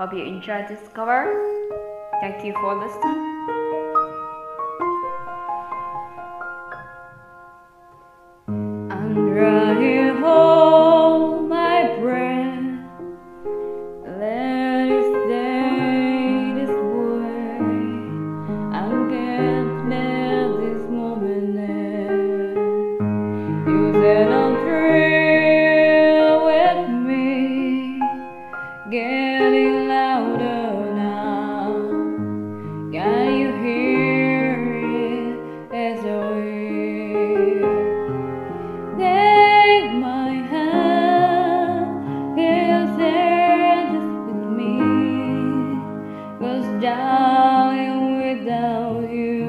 Hope you enjoyed this cover. Thank you for listening. I'm trying to hold my breath. Let it stay this way. I can't let this moment end. You said I'm through with me, getting louder now. Can you hear it as I take my hand? Can you stand just with me? 'Cause dying without you.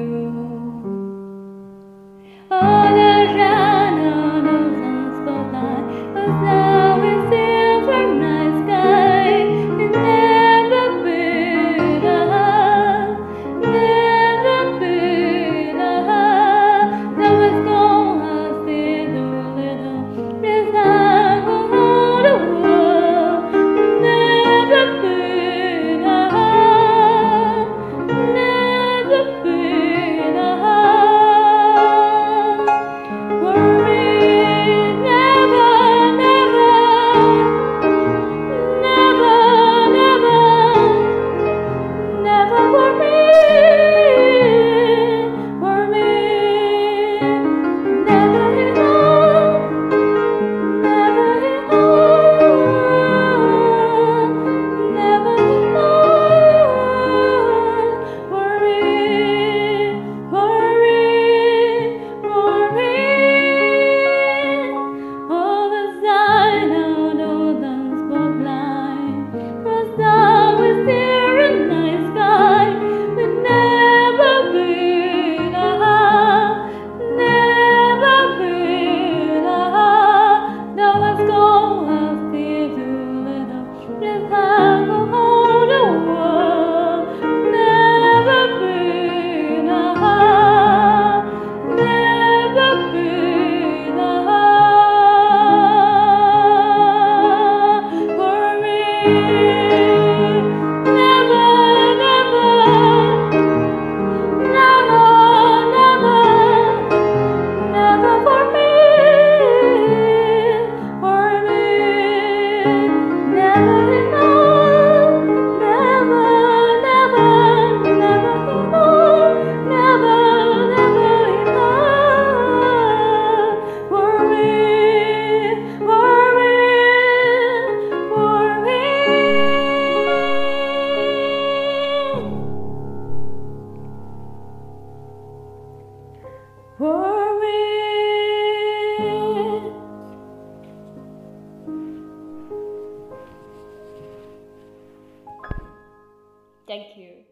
All the shadows of the spotlight, 'cause now we see from night sky. It never been a heart, never been a heart. Now it's gone, I see the little this time will hold the world. Never been a heart, never been a heart. Worry, never, never, never, never, never for me, never enough, never enough, never enough. Worry. All the sign out of the spotlight, 'cause now we're there in night sky. We've never been a heart, never been a heart. Now let's go, I'll see too little. This time will hold the world. Never been a heart, never been a heart. Worry, never, never, never, never, never for me. Worry, never enough, never, never, never enough, never, never enough. Worry, worry, worry. Worry. Thank you.